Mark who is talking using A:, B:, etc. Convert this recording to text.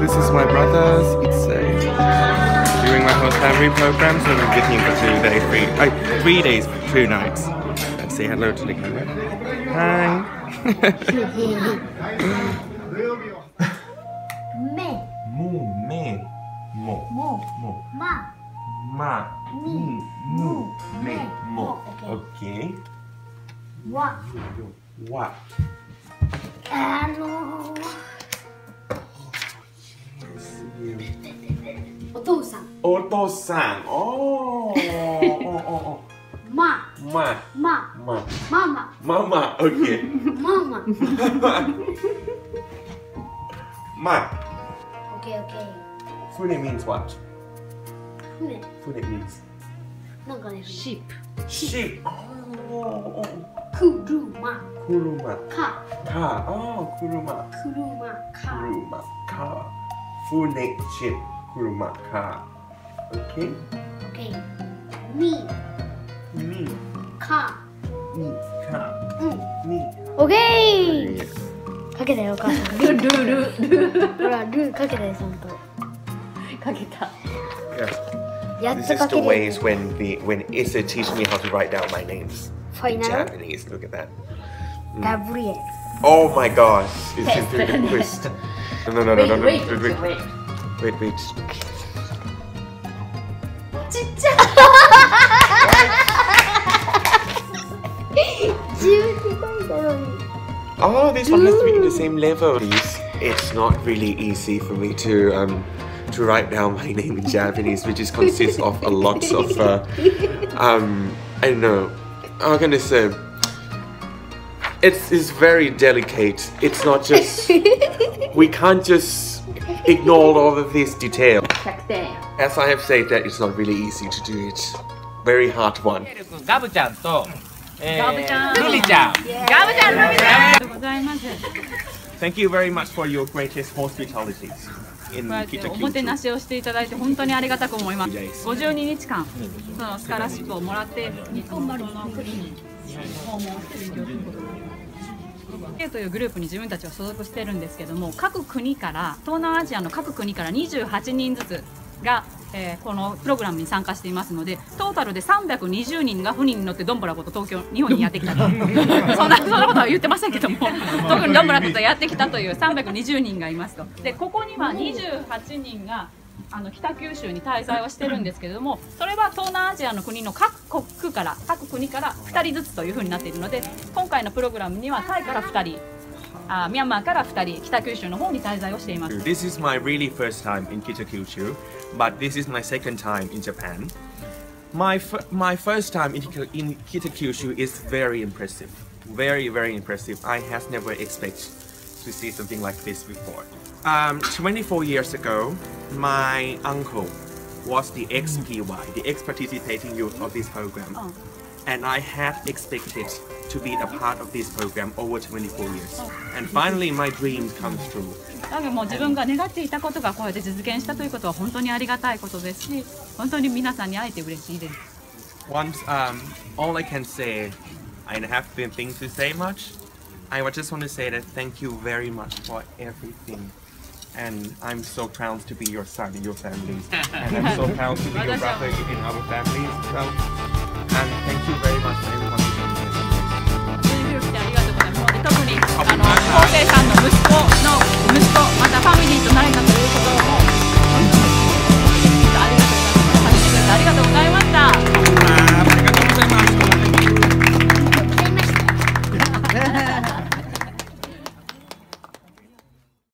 A: this is my brother's. It's during my whole family program, so we're with him for 3 days, 2 nights. Let's say hello to the camera. Hi.
B: Me.
A: Mu, me, mo,
B: Mo.
A: mo,
B: Ma.
A: ma,
B: Mi.
A: mu, me, mo.
B: Okay.
A: Okay.
B: Wa.
A: What?
B: お父さん。
A: Oto-san. Oh. Oh.
B: ま。
A: Ma.
B: ま。
A: Ma.
B: ママ。
A: Mama. Okay.
B: ママ。
A: Ma.
B: オッケーオッケー。
A: Fune means what?
B: 船。
A: Fune means
B: なんかね。
C: シープ。
A: sheep. Oh.
B: くるま。
A: Kuruma.
B: か。
A: Ka. Oh, kuruma.
B: くるま。か。
A: Kuruma. Ka. Fune ship. Kuruma. Ka. Okay.
B: オッケー。み。
A: Mi.
B: か。
A: Mi. Ka.
B: うん。
A: Mi.
B: オッケー。かけたよお母さん。ルルル。ほらルかけたよちゃんと。
C: かけた。
A: Yeah.
B: やっ
A: This
B: と
A: is
B: か
A: the
B: ける。
A: ways when Issa teach me how to write down my names
B: ファイ
A: in
B: ナル。
A: Japanese. Look at that.
B: ガブリエル。
A: Oh my gosh! It's into the twist. No. Wait. Wait.
B: ちっちゃい。自分で書いたのに。
A: Oh, this one has to be in the same level. It's not really easy for me to write down my name in Japanese, which consists of a lot of I don't know. How can I say? It's very delicate. It's not just we can't just ignore all of this detail.
C: 100点。
A: As I have said, that it's not really easy to do it. Very hard one.
D: ガブちゃんと、
C: ガブちゃん
D: ルリちゃん。
C: ガブちゃん、ルミちゃん。ありがとうございます。
D: Thank you very much for your greatest hospitalities in
C: こうやってお
D: Kitakyushu.
C: もてなしをしていただいて本当にありがたく思います。52日間、そのスカラシップをもらって日本の国に訪問して勉強することができます。というグループに自分たちは所属しているんですけども、各国から東南アジアの各国から28人ずつが、このプログラムに参加していますので、トータルで320人が船に乗ってドンブラこと日本にやってきたとそんなことは言ってませんけども、特にドンブラことやってきたという320人がいますと。でここには28人が北九州に滞在をしてるんですけれども、それは東南アジアの国の各国から2人ずつというふうになっているので、今回のプログラムにはタイから2人、ミャンマーから2人、北九州の方に滞在をしています。
D: This is my really first time in Kitakyushu, but this is my second time in Japan. My first time in Kitakyushu is very impressive. Very impressive. I has never expected to see something like this before. 24 years ago, my uncle was the ex-PY, the ex-participating youth of this program. And I had expected to be a part of this program over 24 years. And finally my dream comes true.
C: なのでもう自分が願っていたことがこうやって実現したということは本当にありがたいことですし、本当に皆さんに会えて嬉しいです。
D: Once, all I can say, I don't have things to say much. I just want to say that thank you very much for everything. And I'm so proud to be your son in your families. And I'm so proud to be your brother in our families as well. And thank you very much for everyone who came here.
C: 来てありがとうございます。特に